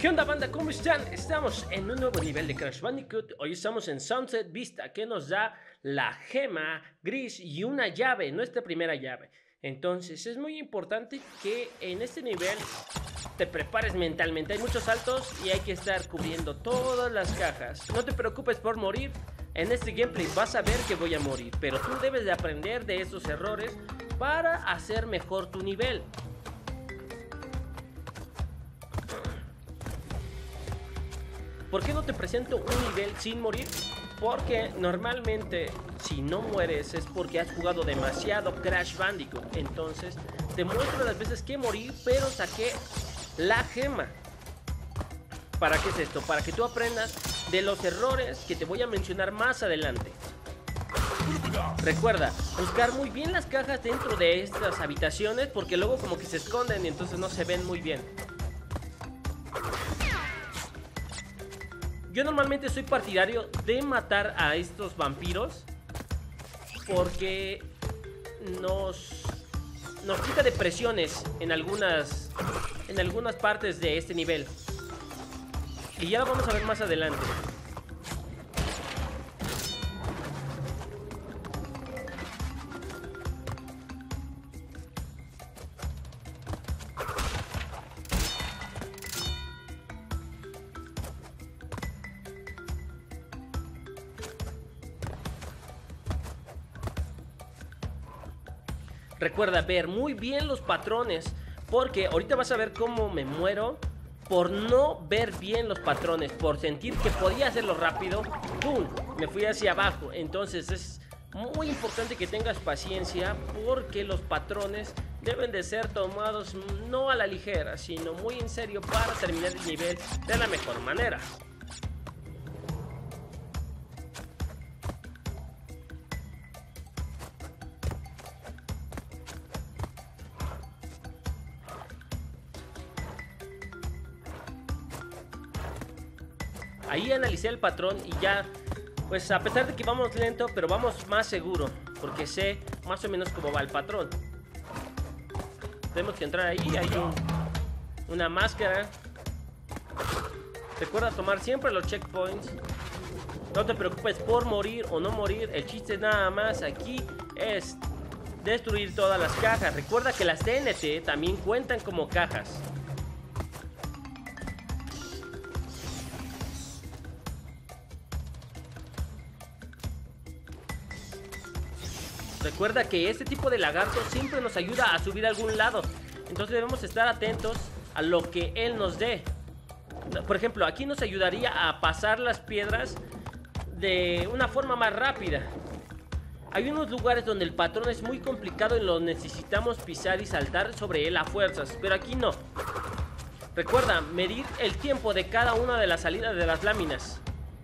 ¿Qué onda, banda? ¿Cómo están? Estamos en un nuevo nivel de Crash Bandicoot. Hoy estamos en Sunset Vista, que nos da la gema gris y una llave, nuestra primera llave. Entonces es muy importante que en este nivel te prepares mentalmente. Hay muchos saltos y hay que estar cubriendo todas las cajas. No te preocupes por morir. En este gameplay vas a ver que voy a morir, pero tú debes de aprender de esos errores para hacer mejor tu nivel. ¿Por qué no te presento un nivel sin morir? Porque normalmente si no mueres es porque has jugado demasiado Crash Bandicoot. Entonces te muestro las veces que morí, pero saqué la gema. ¿Para qué es esto? Para que tú aprendas de los errores que te voy a mencionar más adelante. Recuerda, buscar muy bien las cajas dentro de estas habitaciones, porque luego como que se esconden y entonces no se ven muy bien. Yo normalmente soy partidario de matar a estos vampiros porque nos quita de presiones en algunas partes de este nivel. Y ya lo vamos a ver más adelante. Recuerda ver muy bien los patrones, porque ahorita vas a ver cómo me muero por no ver bien los patrones, por sentir que podía hacerlo rápido. ¡Pum! Me fui hacia abajo. Entonces es muy importante que tengas paciencia, porque los patrones deben de ser tomados no a la ligera, sino muy en serio para terminar el nivel de la mejor manera. Ahí analicé el patrón y ya, pues a pesar de que vamos lento, pero vamos más seguro, porque sé más o menos cómo va el patrón. Tenemos que entrar ahí, hay una máscara. Recuerda tomar siempre los checkpoints. No te preocupes por morir o no morir, el chiste nada más aquí es destruir todas las cajas. Recuerda que las TNT también cuentan como cajas. Recuerda que este tipo de lagarto siempre nos ayuda a subir a algún lado. Entonces debemos estar atentos a lo que él nos dé. Por ejemplo, aquí nos ayudaría a pasar las piedras de una forma más rápida. Hay unos lugares donde el patrón es muy complicado y lo necesitamos pisar y saltar sobre él a fuerzas, pero aquí no. Recuerda medir el tiempo de cada una de las salidas de las láminas.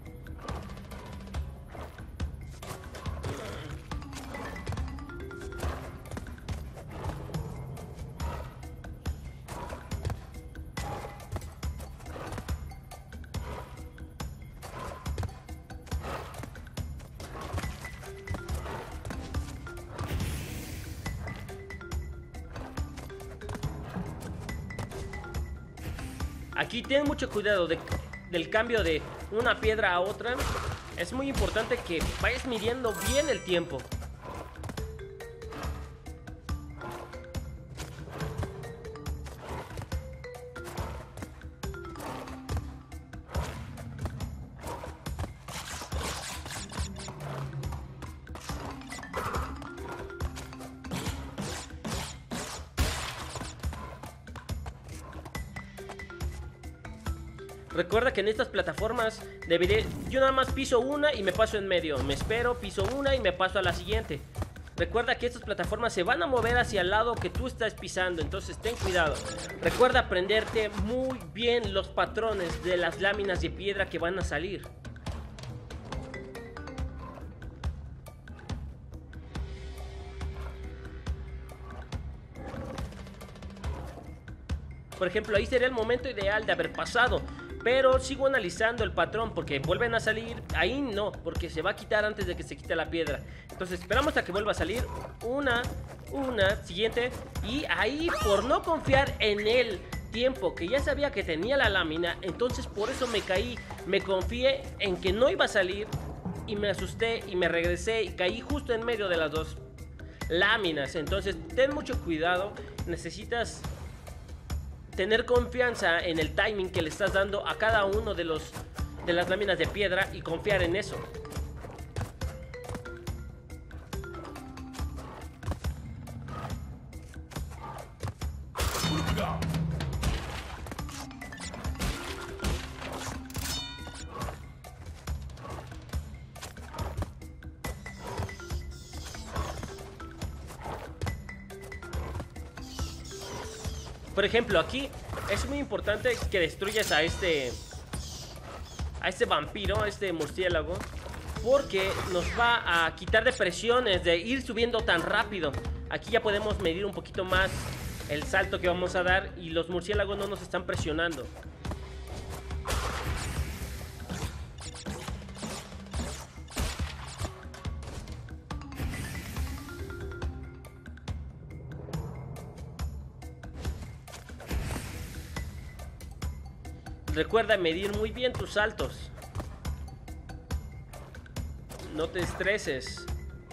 Aquí ten mucho cuidado del cambio de una piedra a otra. Es muy importante que vayas midiendo bien el tiempo. Recuerda que en estas plataformas yo nada más piso una y me paso en medio. Me espero, piso una y me paso a la siguiente. Recuerda que estas plataformas se van a mover hacia el lado que tú estás pisando, entonces ten cuidado. Recuerda aprenderte muy bien los patrones de las láminas de piedra que van a salir. Por ejemplo, ahí sería el momento ideal de haber pasado. Pero sigo analizando el patrón porque vuelven a salir. Ahí no, porque se va a quitar antes de que se quite la piedra. Entonces esperamos a que vuelva a salir. Una, siguiente. Y ahí, por no confiar en el tiempo que ya sabía que tenía la lámina, entonces por eso me caí, me confié en que no iba a salir y me asusté y me regresé y caí justo en medio de las dos láminas. Entonces ten mucho cuidado, necesitas tener confianza en el timing que le estás dando a cada uno de las láminas de piedra y confiar en eso. Por ejemplo, aquí es muy importante que destruyas a este vampiro, a este murciélago, porque nos va a quitar de presiones de ir subiendo tan rápido. Aquí ya podemos medir un poquito más el salto que vamos a dar y los murciélagos no nos están presionando. Recuerda medir muy bien tus saltos. No te estreses.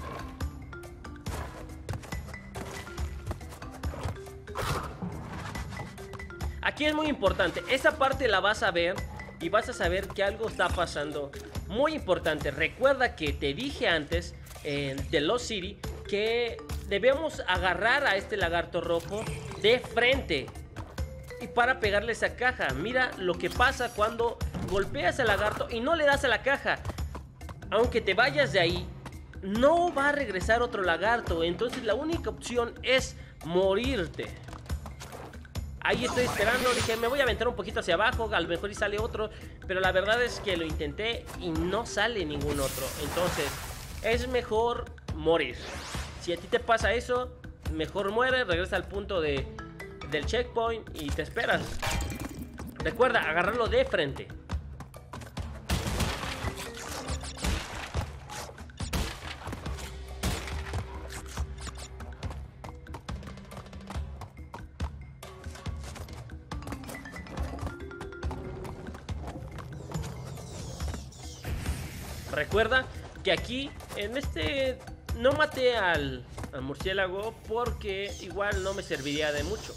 Aquí es muy importante. Esa parte la vas a ver y vas a saber que algo está pasando. Muy importante. Recuerda que te dije antes de Lost City que debemos agarrar a este lagarto rojo de frente. Y para pegarle esa caja, mira lo que pasa cuando golpeas al lagarto y no le das a la caja. Aunque te vayas de ahí, no va a regresar otro lagarto. Entonces la única opción es morirte. Ahí estoy esperando, dije me voy a aventar un poquito hacia abajo, a lo mejor y sale otro. Pero la verdad es que lo intenté y no sale ningún otro. Entonces es mejor morir. Si a ti te pasa eso, mejor muere, regresa al punto del checkpoint y te esperas. Recuerda, agarrarlo de frente. Recuerda que aquí, en este, no maté al murciélago porque igual no me serviría de mucho.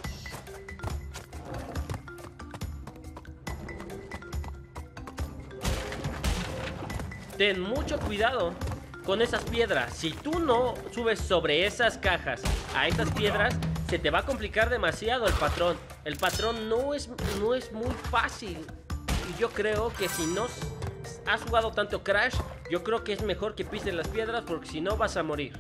Ten mucho cuidado con esas piedras. Si tú no subes sobre esas cajas a estas piedras, se te va a complicar demasiado el patrón. El patrón no es muy fácil. Y yo creo que si no has jugado tanto Crash, yo creo que es mejor que pises las piedras porque si no vas a morir.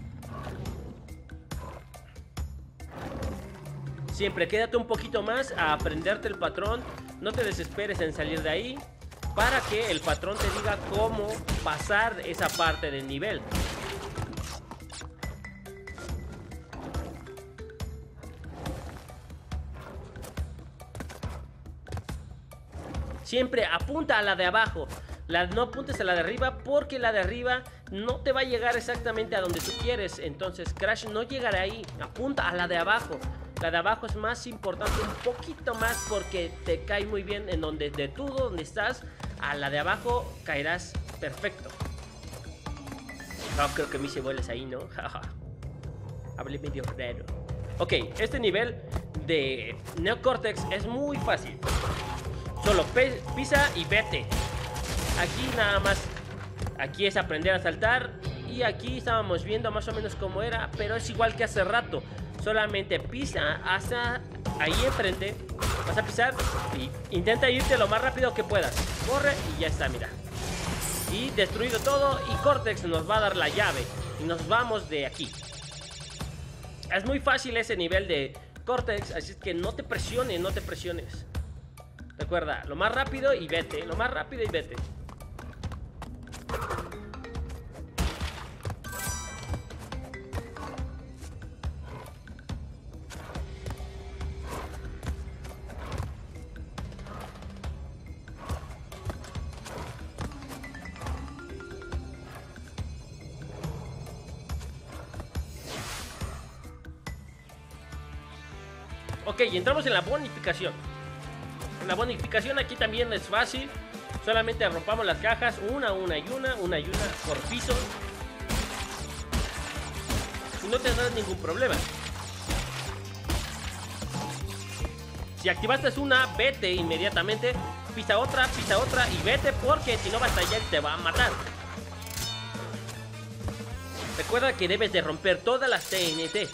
Siempre quédate un poquito más a aprenderte el patrón. No te desesperes en salir de ahí para que el patrón te diga cómo pasar esa parte del nivel. Siempre apunta a la de abajo. No apuntes a la de arriba porque la de arriba no te va a llegar exactamente a donde tú quieres. Entonces Crash no llegará ahí. Apunta a la de abajo. La de abajo es más importante un poquito más porque te cae muy bien en donde de tú donde estás. A la de abajo caerás perfecto. No creo que me hice bolas ahí, ¿no? Hablé medio raro. Ok, este nivel de Neocortex es muy fácil. Solo pisa y vete. Aquí nada más. Aquí es aprender a saltar. Y aquí estábamos viendo más o menos cómo era. Pero es igual que hace rato. Solamente pisa hasta ahí enfrente. Vas a pisar y intenta irte lo más rápido que puedas. Corre y ya está, mira. Y destruido todo. Y Cortex nos va a dar la llave. Y nos vamos de aquí. Es muy fácil ese nivel de Cortex. Así es que no te presiones, no te presiones. Recuerda, lo más rápido y vete. Lo más rápido y vete. Ok, y entramos en la bonificación. En la bonificación aquí también es fácil. Solamente rompamos las cajas una y una por piso. Y no tendrás ningún problema. Si activaste una, vete inmediatamente. Pisa otra y vete, porque si no va a estallar y te va a matar. Recuerda que debes de romper todas las TNT.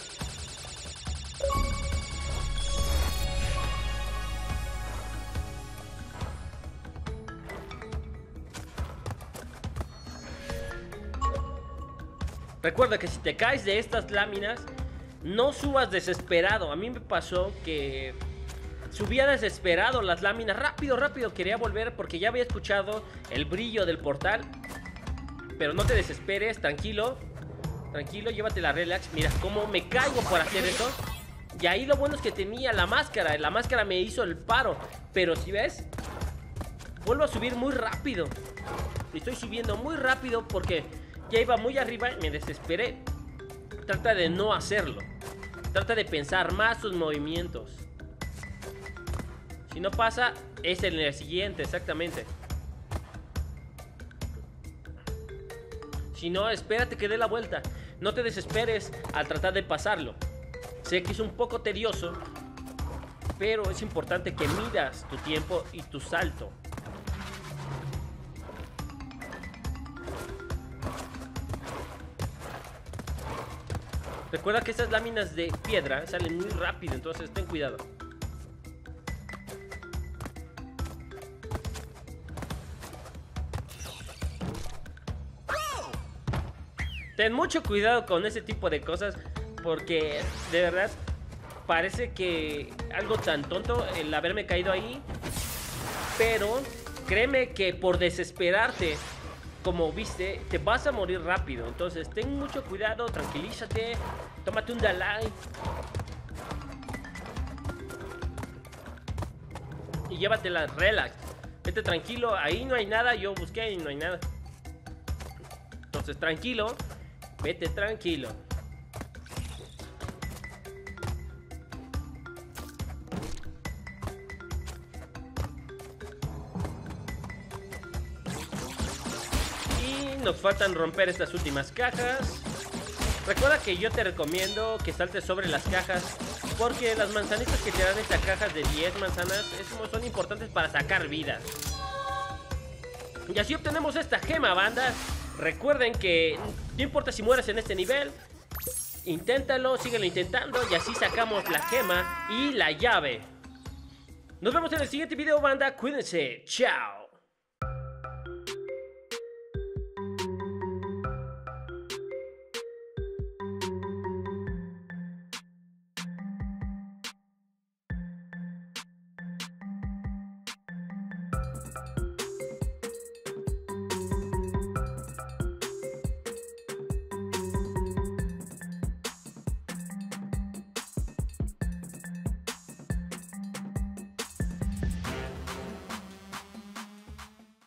Recuerda que si te caes de estas láminas, no subas desesperado. A mí me pasó que subía desesperado las láminas. Rápido, quería volver porque ya había escuchado el brillo del portal. Pero no te desesperes, tranquilo, llévatela relax. Mira cómo me caigo por hacer eso. Y ahí lo bueno es que tenía la máscara. La máscara me hizo el paro. Pero si ves, vuelvo a subir muy rápido. Estoy subiendo muy rápido porque ya iba muy arriba y me desesperé. Trata de no hacerlo. Trata de pensar más tus movimientos. Si no pasa, es en el siguiente, exactamente. Si no, espérate que dé la vuelta. No te desesperes al tratar de pasarlo. Sé que es un poco tedioso, pero es importante que midas tu tiempo y tu salto. Recuerda que estas láminas de piedra salen muy rápido, entonces ten cuidado. Ten mucho cuidado con ese tipo de cosas, porque de verdad parece que algo tan tonto el haberme caído ahí. Pero créeme que por desesperarte, como viste, te vas a morir rápido. Entonces ten mucho cuidado, tranquilízate, tómate un Dalai y llévatela relax. Vete tranquilo, ahí no hay nada, yo busqué y no hay nada. Entonces tranquilo, vete tranquilo. Nos faltan romper estas últimas cajas. Recuerda que yo te recomiendo que saltes sobre las cajas, porque las manzanitas que te dan estas cajas de 10 manzanas son importantes para sacar vidas. Y así obtenemos esta gema, banda. Recuerden que no importa si mueres en este nivel, inténtalo, síguelo intentando y así sacamos la gema y la llave. Nos vemos en el siguiente video, banda. Cuídense, chao.